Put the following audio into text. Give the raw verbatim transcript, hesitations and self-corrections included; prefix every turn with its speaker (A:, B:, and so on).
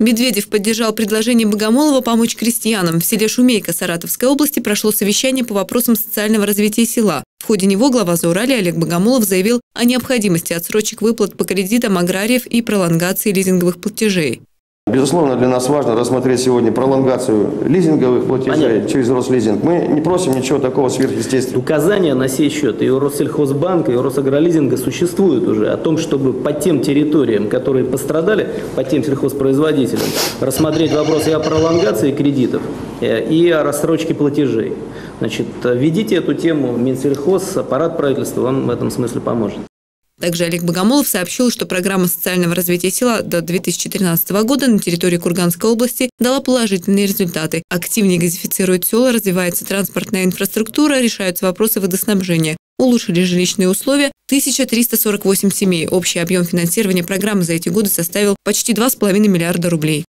A: Медведев поддержал предложение Богомолова помочь крестьянам. В селе Шумейка Саратовской области прошло совещание по вопросам социального развития села. В ходе него глава Зауралья Олег Богомолов заявил о необходимости отсрочек выплат по кредитам аграриев и пролонгации лизинговых платежей.
B: Безусловно, для нас важно рассмотреть сегодня пролонгацию лизинговых платежей Понятно. через Рослизинг. Мы не просим ничего такого сверхъестественного.
C: Указания на сей счет и у Россельхозбанка, и у Росагролизинга существуют уже о том, чтобы по тем территориям, которые пострадали, по тем сельхозпроизводителям, рассмотреть вопросы и о пролонгации кредитов, и о рассрочке платежей. Значит, введите эту тему в Минсельхоз, аппарат правительства вам в этом смысле поможет.
A: Также Олег Богомолов сообщил, что программа социального развития села до две тысячи тринадцатого года на территории Курганской области дала положительные результаты. Активнее газифицирует села, развивается транспортная инфраструктура, решаются вопросы водоснабжения. Улучшили жилищные условия тысяча триста сорок восемь семей. Общий объем финансирования программы за эти годы составил почти два с половиной миллиарда рублей.